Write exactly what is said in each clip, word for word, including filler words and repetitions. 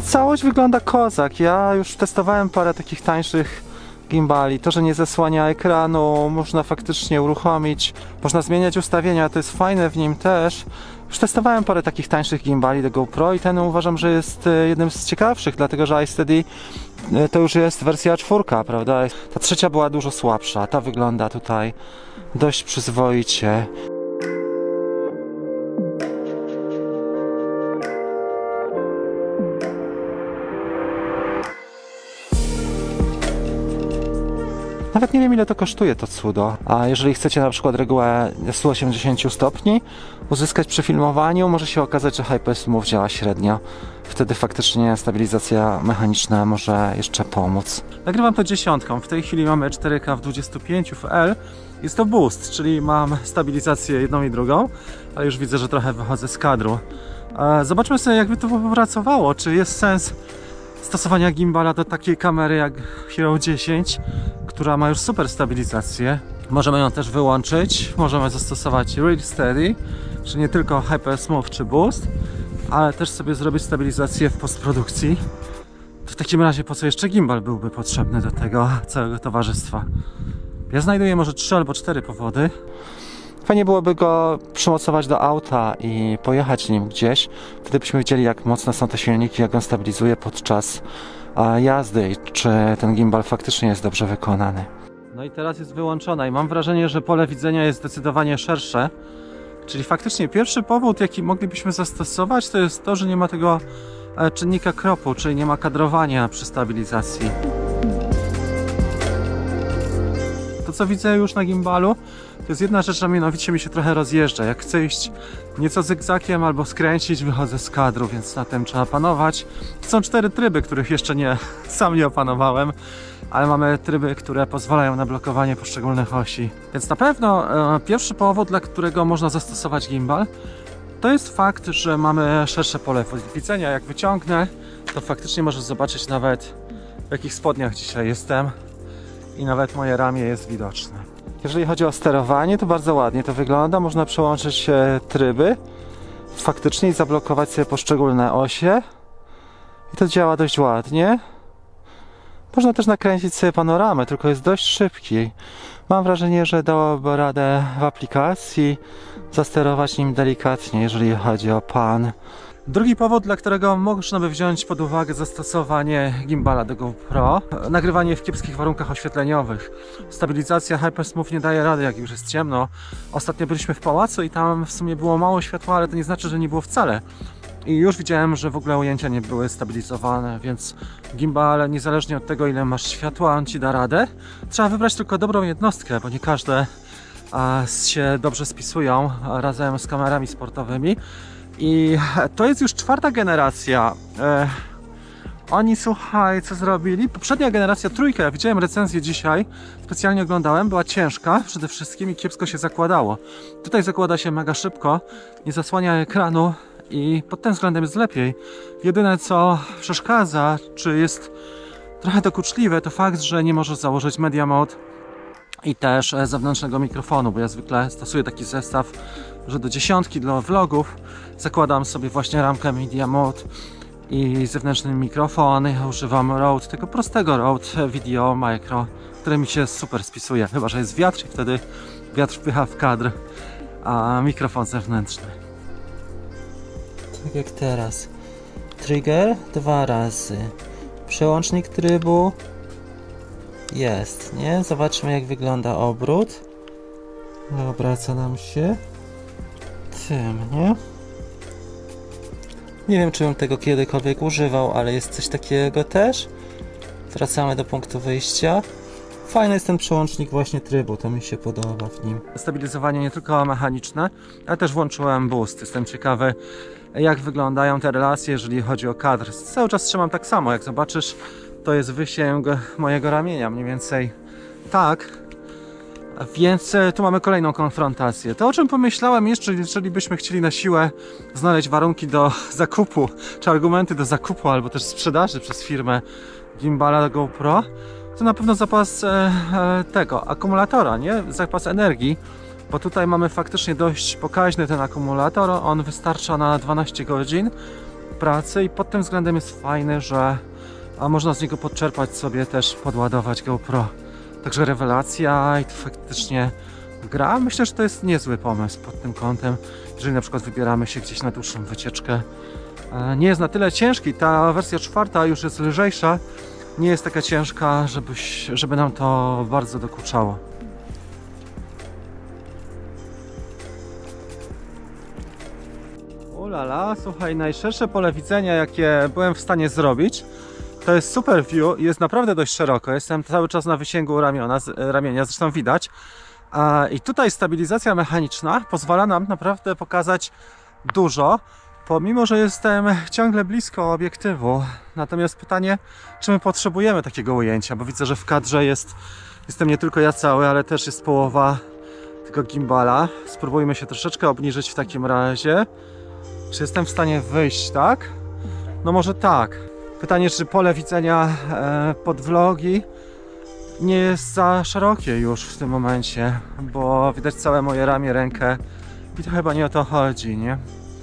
ale całość wygląda kozak. Ja już testowałem parę takich tańszych gimbali. To, że nie zasłania ekranu, można faktycznie uruchomić, można zmieniać ustawienia, to jest fajne w nim też. Już testowałem parę takich tańszych gimbali do GoPro i ten uważam, że jest jednym z ciekawszych, dlatego że iSteady to już jest wersja czwórka, prawda? Ta trzecia była dużo słabsza, ta wygląda tutaj dość przyzwoicie. Nawet nie wiem, ile to kosztuje, to cudo. A jeżeli chcecie na przykład regułę sto osiemdziesiąt stopni uzyskać przy filmowaniu, może się okazać, że HyperSmooth działa średnio. Wtedy faktycznie stabilizacja mechaniczna może jeszcze pomóc. Nagrywam to dziesiątką. W tej chwili mamy cztery K w dwudziestu pięciu w L. Jest to boost, czyli mam stabilizację jedną i drugą, ale już widzę, że trochę wychodzę z kadru. Zobaczmy sobie, jakby to pracowało. Czy jest sens stosowania gimbala do takiej kamery jak Hero dziesięć, która ma już super stabilizację. Możemy ją też wyłączyć, możemy zastosować Real Steady, czyli nie tylko HyperSmooth czy Boost, ale też sobie zrobić stabilizację w postprodukcji. To w takim razie po co jeszcze gimbal byłby potrzebny do tego całego towarzystwa? Ja znajduję może trzy albo cztery powody. Fajnie byłoby go przymocować do auta i pojechać nim gdzieś. Wtedy byśmy widzieli, jak mocne są te silniki, jak on stabilizuje podczas jazdy i czy ten gimbal faktycznie jest dobrze wykonany. No i teraz jest wyłączona i mam wrażenie, że pole widzenia jest zdecydowanie szersze. Czyli faktycznie pierwszy powód, jaki moglibyśmy zastosować, to jest to, że nie ma tego czynnika kropu, czyli nie ma kadrowania przy stabilizacji. To, co widzę już na gimbalu, to jest jedna rzecz, a mianowicie mi się trochę rozjeżdża. Jak chcę iść nieco zygzakiem albo skręcić, wychodzę z kadru, więc na tym trzeba panować. Są cztery tryby, których jeszcze nie, sam nie opanowałem, ale mamy tryby, które pozwalają na blokowanie poszczególnych osi. Więc na pewno e, pierwszy powód, dla którego można zastosować gimbal, to jest fakt, że mamy szersze pole widzenia. Jak wyciągnę, to faktycznie możesz zobaczyć nawet, w jakich spodniach dzisiaj jestem i nawet moje ramię jest widoczne. Jeżeli chodzi o sterowanie, to bardzo ładnie to wygląda. Można przełączyć tryby faktycznie i zablokować sobie poszczególne osie. I to działa dość ładnie. Można też nakręcić sobie panoramę, tylko jest dość szybki. Mam wrażenie, że dałoby radę w aplikacji zasterować nim delikatnie, jeżeli chodzi o pan. Drugi powód, dla którego można by wziąć pod uwagę zastosowanie gimbala do GoPro, nagrywanie w kiepskich warunkach oświetleniowych. Stabilizacja HyperSmooth nie daje rady, jak już jest ciemno. Ostatnio byliśmy w pałacu i tam w sumie było mało światła, ale to nie znaczy, że nie było wcale. I już widziałem, że w ogóle ujęcia nie były stabilizowane, więc gimbal, niezależnie od tego, ile masz światła, on ci da radę. Trzeba wybrać tylko dobrą jednostkę, bo nie każde a, się dobrze spisują a, razem z kamerami sportowymi. I to jest już czwarta generacja. E, oni, słuchaj, co zrobili? Poprzednia generacja, trójka, ja widziałem recenzję dzisiaj, specjalnie oglądałem, była ciężka przede wszystkim i kiepsko się zakładało. Tutaj zakłada się mega szybko, nie zasłania ekranu i pod tym względem jest lepiej. Jedyne, co przeszkadza, czy jest trochę dokuczliwe, to fakt, że nie możesz założyć Media Mode i też zewnętrznego mikrofonu, bo ja zwykle stosuję taki zestaw, że do dziesiątki dla vlogów zakładam sobie właśnie ramkę Media Mode i zewnętrzny mikrofon. Ja używam Rode, tego prostego Rode Video Micro, który mi się super spisuje, chyba że jest wiatr i wtedy wiatr wpycha w kadr, a mikrofon zewnętrzny. Tak jak teraz. Trigger dwa razy. Przełącznik trybu jest, nie? Zobaczmy, jak wygląda obrót. No, obraca nam się tym, nie? Nie wiem, czy bym tego kiedykolwiek używał, ale jest coś takiego też. Wracamy do punktu wyjścia. Fajny jest ten przełącznik właśnie trybu, to mi się podoba w nim. Stabilizowanie nie tylko mechaniczne, ale też włączyłem boost. Jestem ciekawy, jak wyglądają te relacje, jeżeli chodzi o kadr. Cały czas trzymam tak samo, jak zobaczysz, to jest wysięg mojego ramienia, mniej więcej tak. Więc tu mamy kolejną konfrontację. To, o czym pomyślałem jeszcze, jeżeli byśmy chcieli na siłę znaleźć warunki do zakupu, czy argumenty do zakupu, albo też sprzedaży przez firmę gimbala GoPro, to na pewno zapas e, e, tego akumulatora, nie? Zapas energii, bo tutaj mamy faktycznie dość pokaźny ten akumulator. On wystarcza na dwanaście godzin pracy i pod tym względem jest fajny, że a można z niego podczerpać sobie też, podładować GoPro. Także rewelacja i to faktycznie gra. Myślę, że to jest niezły pomysł pod tym kątem, jeżeli na przykład wybieramy się gdzieś na dłuższą wycieczkę. Nie jest na tyle ciężki, ta wersja czwarta już jest lżejsza, nie jest taka ciężka, żebyś, żeby nam to bardzo dokuczało. Ulala, słuchaj, najszersze pole widzenia, jakie byłem w stanie zrobić, to jest Super View, jest naprawdę dość szeroko, jestem cały czas na wysięgu ramiona, ramienia, zresztą widać. I tutaj stabilizacja mechaniczna pozwala nam naprawdę pokazać dużo, pomimo że jestem ciągle blisko obiektywu. Natomiast pytanie, czy my potrzebujemy takiego ujęcia, bo widzę, że w kadrze jest, jestem nie tylko ja cały, ale też jest połowa tego gimbala. Spróbujmy się troszeczkę obniżyć w takim razie. Czy jestem w stanie wyjść, tak? No może tak. Pytanie, czy pole widzenia e, pod vlogi nie jest za szerokie już w tym momencie, bo widać całe moje ramię, rękę i to chyba nie o to chodzi, nie?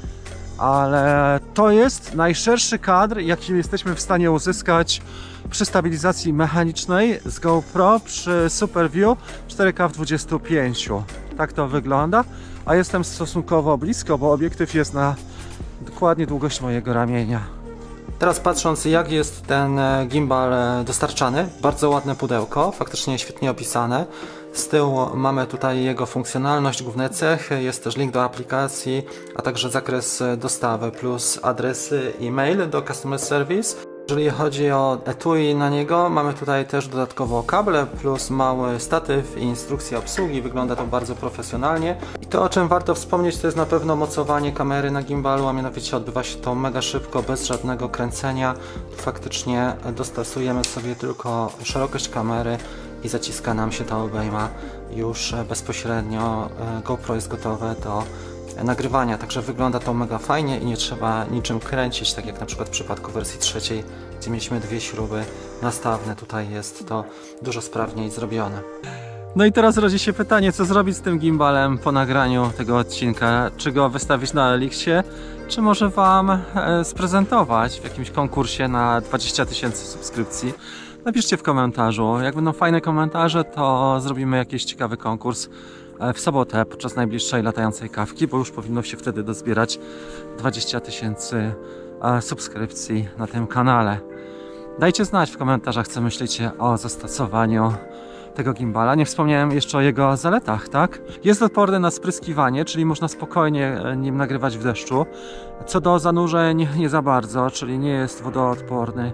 Ale to jest najszerszy kadr, jaki jesteśmy w stanie uzyskać przy stabilizacji mechanicznej z GoPro przy Super View cztery K w dwudziestu pięciu. Tak to wygląda, a jestem stosunkowo blisko, bo obiektyw jest na dokładnie długość mojego ramienia. Teraz patrząc, jak jest ten gimbal dostarczany, bardzo ładne pudełko, faktycznie świetnie opisane. Z tyłu mamy tutaj jego funkcjonalność, główne cechy, jest też link do aplikacji, a także zakres dostawy plus adresy e-mail do Customer Service. Jeżeli chodzi o etui na niego, mamy tutaj też dodatkowo kable plus mały statyw i instrukcję obsługi. Wygląda to bardzo profesjonalnie. I to, o czym warto wspomnieć, to jest na pewno mocowanie kamery na gimbalu, a mianowicie odbywa się to mega szybko, bez żadnego kręcenia. Faktycznie dostosujemy sobie tylko szerokość kamery i zaciska nam się ta obejma. Już bezpośrednio GoPro jest gotowe do nagrywania, także wygląda to mega fajnie i nie trzeba niczym kręcić, tak jak na przykład w przypadku wersji trzeciej, gdzie mieliśmy dwie śruby nastawne. Tutaj jest to dużo sprawniej zrobione. No i teraz rodzi się pytanie, co zrobić z tym gimbalem po nagraniu tego odcinka? Czy go wystawić na Elixie, czy może Wam e, sprezentować w jakimś konkursie na dwadzieścia tysięcy subskrypcji? Napiszcie w komentarzu. Jak będą fajne komentarze, to zrobimy jakiś ciekawy konkurs w sobotę podczas najbliższej latającej kawki, bo już powinno się wtedy dozbierać dwadzieścia tysięcy subskrypcji na tym kanale. Dajcie znać w komentarzach, co myślicie o zastosowaniu tego gimbala. Nie wspomniałem jeszcze o jego zaletach, tak? Jest odporny na spryskiwanie, czyli można spokojnie nim nagrywać w deszczu. Co do zanurzeń nie za bardzo, czyli nie jest wodoodporny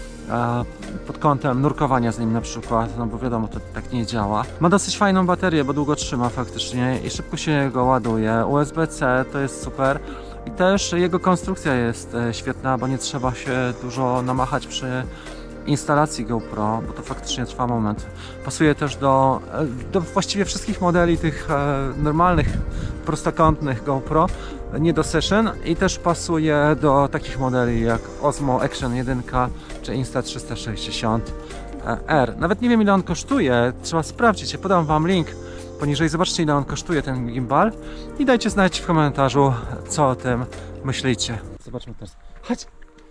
pod kątem nurkowania z nim na przykład, no bo wiadomo, to tak nie działa. Ma dosyć fajną baterię, bo długo trzyma faktycznie i szybko się go ładuje. U S B C to jest super i też jego konstrukcja jest świetna, bo nie trzeba się dużo namachać przy instalacji GoPro, bo to faktycznie trwa moment. Pasuje też do, do właściwie wszystkich modeli tych e, normalnych, prostokątnych GoPro, nie do Session, i też pasuje do takich modeli jak Osmo Action jeden czy Insta trzysta sześćdziesiąt R. Nawet nie wiem, ile on kosztuje, trzeba sprawdzić, ja podam Wam link poniżej, zobaczcie, ile on kosztuje, ten gimbal, i dajcie znać w komentarzu, co o tym myślicie. Zobaczmy teraz. Chodź!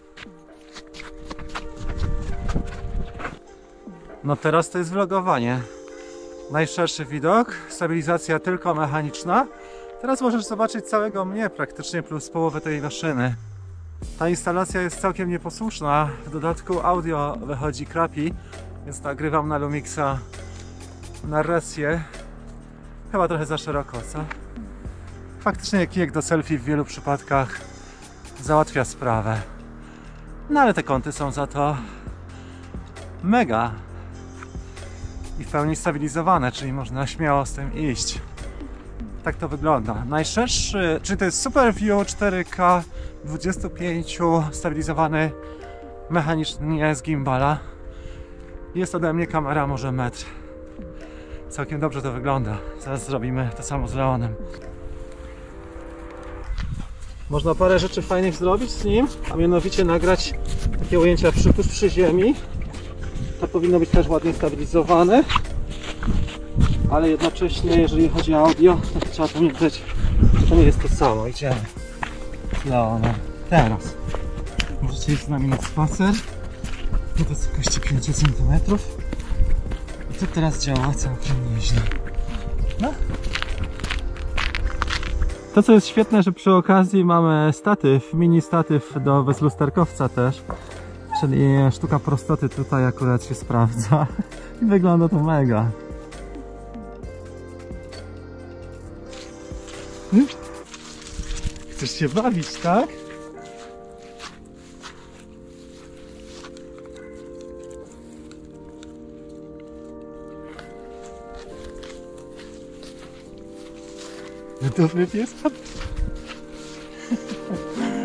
No teraz to jest vlogowanie. Najszerszy widok, stabilizacja tylko mechaniczna. Teraz możesz zobaczyć całego mnie praktycznie, plus połowę tej maszyny. Ta instalacja jest całkiem nieposłuszna. W dodatku audio wychodzi crappy, więc nagrywam na Lumixa narrację. Chyba trochę za szeroko, co? Faktycznie kijek do selfie w wielu przypadkach załatwia sprawę. No ale te kąty są za to mega i w pełni stabilizowane, czyli można śmiało z tym iść. Tak to wygląda. Najszerszy, czyli to jest Super View cztery K dwadzieścia pięć, stabilizowany mechanicznie z gimbala. Jest ode mnie kamera może metr. Całkiem dobrze to wygląda. Zaraz zrobimy to samo z Leonem. Można parę rzeczy fajnych zrobić z nim, a mianowicie nagrać takie ujęcia przy, tuż przy ziemi. To powinno być też ładnie stabilizowane, ale jednocześnie, jeżeli chodzi o audio, to trzeba pamiętać, że to nie jest to samo. Idziemy z Leonem. Teraz. Możecie iść z nami na spacer do wysokości pięć centymetrów. I to teraz działa całkiem nieźle. No. To co jest świetne, że przy okazji mamy statyw, mini statyw do bezlusterkowca też. Czyli sztuka prostoty tutaj akurat się sprawdza. I wygląda to mega. Chcesz się bawić, tak? Dobry pies.